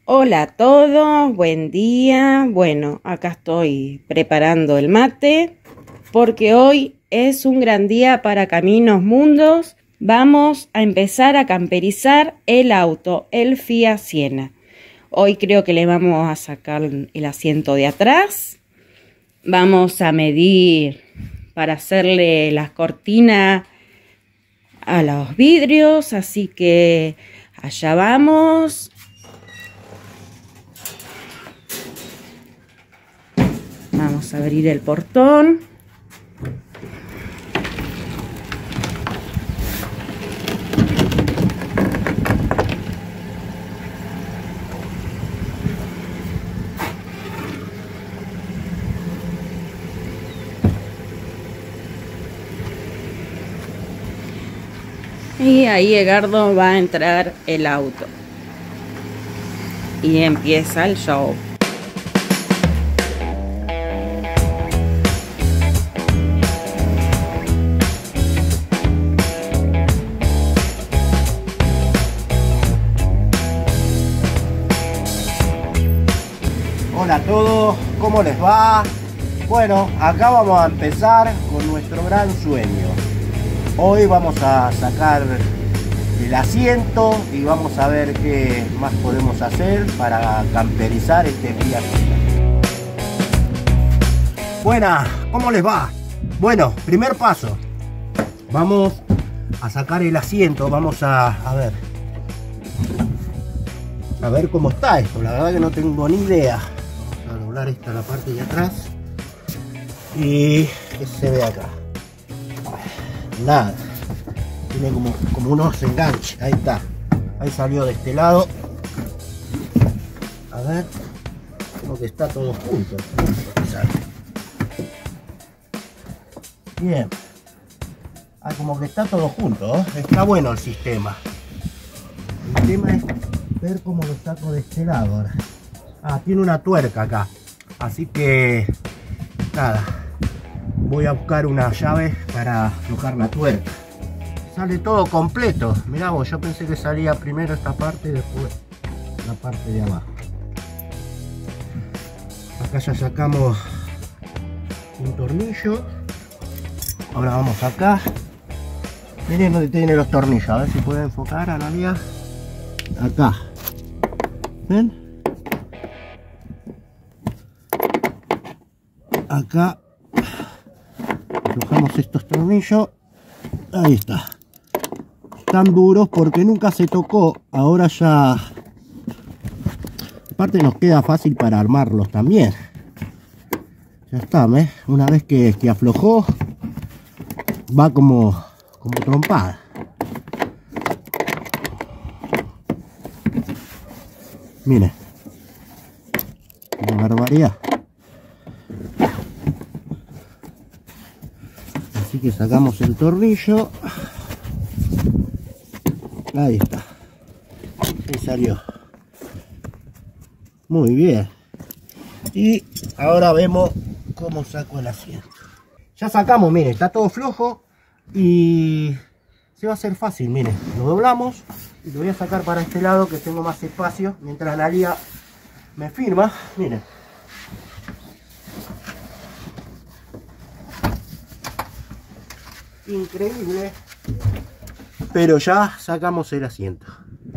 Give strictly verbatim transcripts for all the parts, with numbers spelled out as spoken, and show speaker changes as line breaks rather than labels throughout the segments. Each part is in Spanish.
Hola a todos, buen día. Bueno, acá estoy preparando el mate porque hoy es un gran día para Caminos Mundos. Vamos a empezar a camperizar el auto, el Fiat Siena. Hoy creo que le vamos a sacar el asiento de atrás. Vamos a medir para hacerle las cortinas a los vidrios, así que allá vamos. Vamos a abrir el portón. Y ahí Edgardo va a entrar el auto. Y empieza el show.
Hola a todos, ¿cómo les va? Bueno, acá vamos a empezar con nuestro gran sueño. Hoy vamos a sacar el asiento y vamos a ver qué más podemos hacer para camperizar este Fiat Siena. Buenas, ¿cómo les va? Bueno, primer paso. Vamos a sacar el asiento, vamos a, a ver. A ver cómo está esto, la verdad que no tengo ni idea. Vamos a doblar esta la parte de atrás. Y ¿qué se ve acá? Nada, tiene como, como unos enganches. Ahí está, ahí salió de este lado. A ver, creo que está todo junto. Bien, ah, como que está todo junto, ¿eh? Está bueno el sistema. El tema es ver cómo lo saco de este lado ahora. Ah, tiene una tuerca acá, así que nada, voy a buscar una llave para aflojar la tuerca. Sale todo completo. Mirá vos, yo pensé que salía primero esta parte y después la parte de abajo. Acá ya sacamos un tornillo. Ahora vamos acá. Miren dónde tiene los tornillos. A ver si puede enfocar, Analia. Acá. ¿Ven? Acá aflojamos estos tornillos. Ahí está. Están duros porque nunca se tocó. Ahora ya aparte nos queda fácil para armarlos también. Ya está, ¿ves? Una vez que, que aflojó va como, como trompada. Miren, qué barbaridad. Así que sacamos el tornillo. Ahí está. Ahí salió. Muy bien. Y ahora vemos cómo saco el asiento. Ya sacamos, miren, está todo flojo. Y se va a hacer fácil, miren. Lo doblamos. Y lo voy a sacar para este lado que tengo más espacio. Mientras la liga me firma. Miren. Increíble, pero ya sacamos el asiento.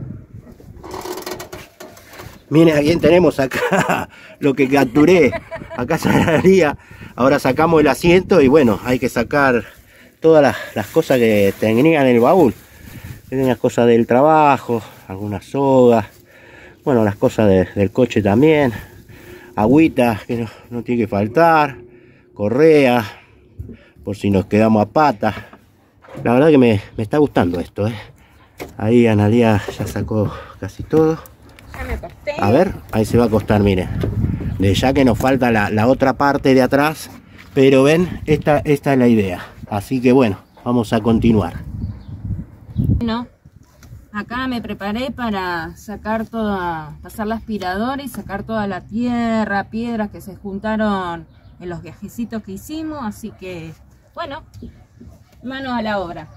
Miren a quién tenemos acá. Lo que capturé acá salía. Ahora sacamos el asiento y bueno, hay que sacar todas las, las cosas que tenían en el baúl. Tienen las cosas del trabajo, algunas sogas, bueno, las cosas de, del coche también, agüita que no, no tiene que faltar, correa por si nos quedamos a pata. La verdad que me, me está gustando esto, ¿eh? Ahí Analia ya sacó casi todo.
Ya me acosté.
A ver, ahí se va a acostar, miren. De ya que nos falta la, la otra parte de atrás. Pero ven, esta, esta es la idea. Así que bueno, vamos a continuar.
Bueno, acá me preparé para sacar toda, pasar la aspiradora y sacar toda la tierra, piedras que se juntaron en los viajecitos que hicimos. Así que bueno, manos a la obra.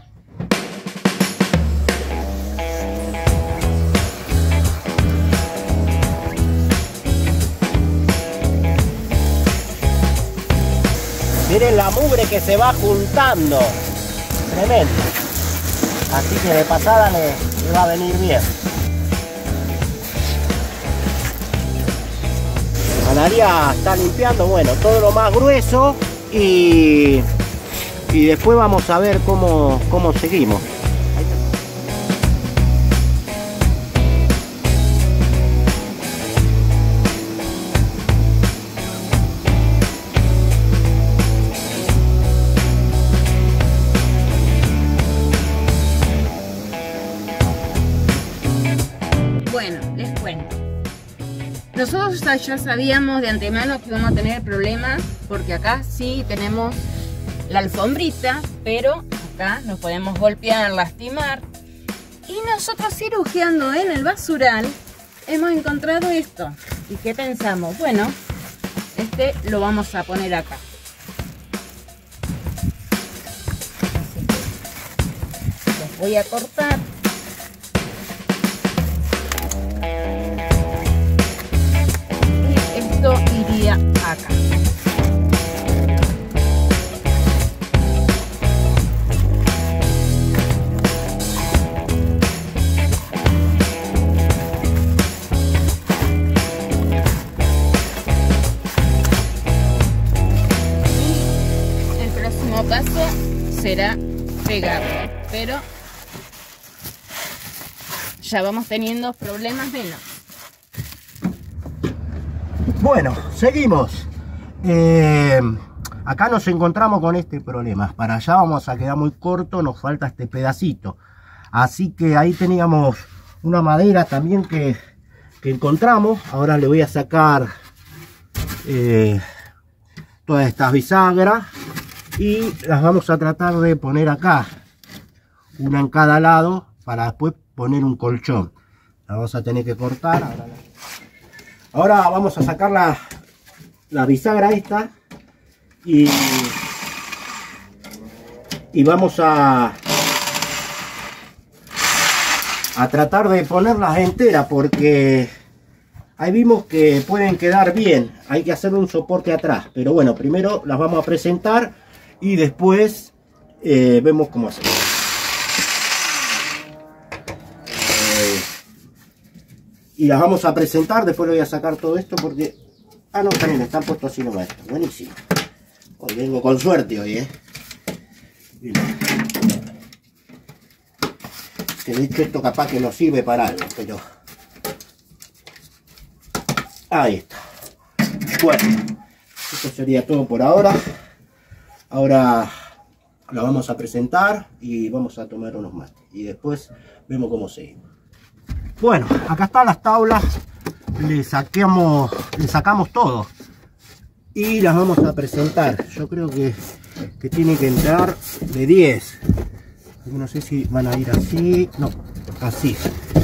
Miren la mugre que se va juntando. Tremendo. Así que de pasada le, le va a venir bien. Analia está limpiando, bueno, todo lo más grueso y, y después vamos a ver cómo, cómo seguimos.
Bueno, les cuento. Nosotros ya sabíamos de antemano que íbamos a tener problemas porque acá sí tenemos la alfombrita, pero acá nos podemos golpear, lastimar. Y nosotros cirugiando en el basural hemos encontrado esto. ¿Y qué pensamos? Bueno, este lo vamos a poner acá. Los voy a cortar. Esto iría acá. Y el próximo paso será pegarlo, pero ya vamos teniendo problemas menos.
Bueno, seguimos. Eh, acá nos encontramos con este problema. Para allá vamos a quedar muy corto, nos falta este pedacito. Así que ahí teníamos una madera también que, que encontramos. Ahora le voy a sacar eh, todas estas bisagras y las vamos a tratar de poner acá, una en cada lado, para después poner un colchón. La vamos a tener que cortar. Ahora la... Ahora vamos a sacar la, la bisagra esta y, y vamos a, a tratar de ponerlas enteras porque ahí vimos que pueden quedar bien. Hay que hacer un soporte atrás, pero bueno, primero las vamos a presentar y después eh, vemos cómo hacemos. Y las vamos a presentar, después le voy a sacar todo esto porque... Ah, no, también están puestos así nomás. Buenísimo. Hoy vengo con suerte hoy, ¿eh? Miren. Que de hecho esto capaz que no sirve para algo, pero... Ahí está. Bueno, esto sería todo por ahora. Ahora lo vamos a presentar y vamos a tomar unos mates. Y después vemos cómo seguimos. Bueno, acá están las tablas, le, saquemos, le sacamos todo y las vamos a presentar. Yo creo que, que tiene que entrar de diez. No sé si van a ir así, no, así.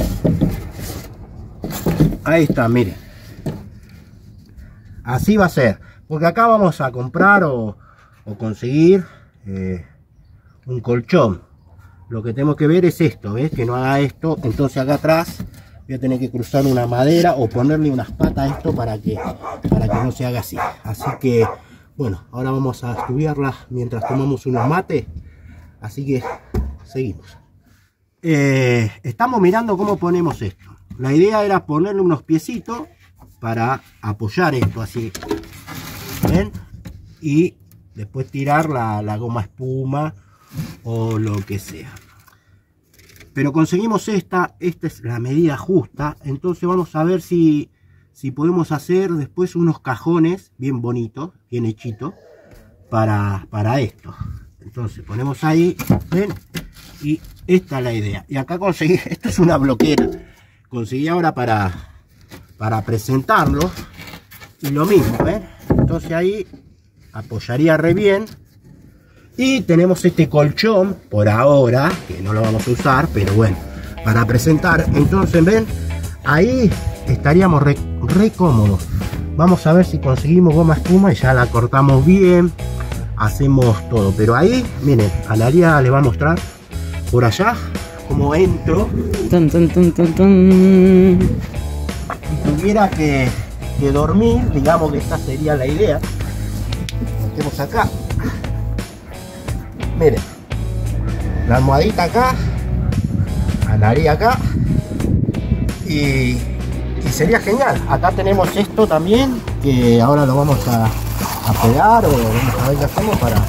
Ahí está, miren. Así va a ser, porque acá vamos a comprar o, o conseguir eh, un colchón. Lo que tenemos que ver es esto, ¿ves? Que no haga esto. Entonces acá atrás voy a tener que cruzar una madera o ponerle unas patas a esto para que, para que no se haga así. Así que, bueno, ahora vamos a estudiarlas mientras tomamos unos mates. Así que, seguimos. Eh, estamos mirando cómo ponemos esto. La idea era ponerle unos piecitos para apoyar esto así. ¿Ven? Y después tirar la, la goma espuma o lo que sea. Pero conseguimos esta, esta es la medida justa. Entonces vamos a ver si, si podemos hacer después unos cajones bien bonitos, bien hechitos para, para esto. Entonces ponemos ahí, ¿ven? Y esta es la idea. Y acá conseguí, esto es una bloquera. Conseguí ahora para, para presentarlo. Y lo mismo, ¿ven? Entonces ahí apoyaría re bien. Y tenemos este colchón por ahora, que no lo vamos a usar, pero bueno, para presentar. Entonces, ven, ahí estaríamos re, re cómodos. Vamos a ver si conseguimos goma espuma y ya la cortamos bien. Hacemos todo, pero ahí, miren, a Analia le va a mostrar por allá cómo entro.
Tun, tun, tun, tun, tun.
Si tuviera que, que dormir, digamos que esta sería la idea. Metemos acá. Miren, la almohadita acá, andaría acá y, y sería genial. Acá tenemos esto también, que ahora lo vamos a, a pegar o vamos a ver qué hacemos para,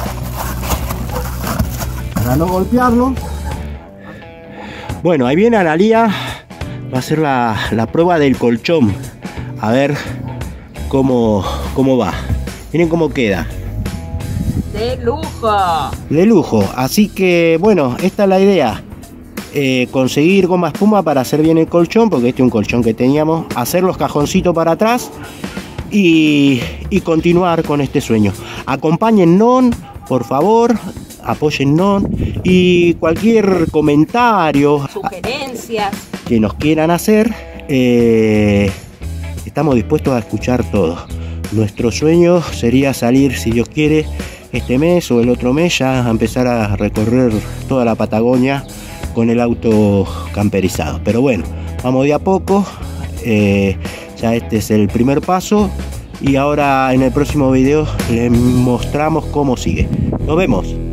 para no golpearlo. Bueno, ahí viene Analía, va a hacer la, la prueba del colchón, a ver cómo, cómo va. Miren cómo queda.
De lujo.
De lujo. Así que bueno, esta es la idea. Eh, conseguir goma espuma para hacer bien el colchón, porque este es un colchón que teníamos. Hacer los cajoncitos para atrás y, y continuar con este sueño. Acompáñennos, por favor. Apóyennos. Y cualquier comentario,
sugerencias
que nos quieran hacer, eh, estamos dispuestos a escuchar todo. Nuestro sueño sería salir, si Dios quiere, este mes o el otro mes, ya a empezar a recorrer toda la Patagonia con el auto camperizado. Pero bueno, vamos de a poco. Eh, ya este es el primer paso y ahora en el próximo video les mostramos cómo sigue. Nos vemos.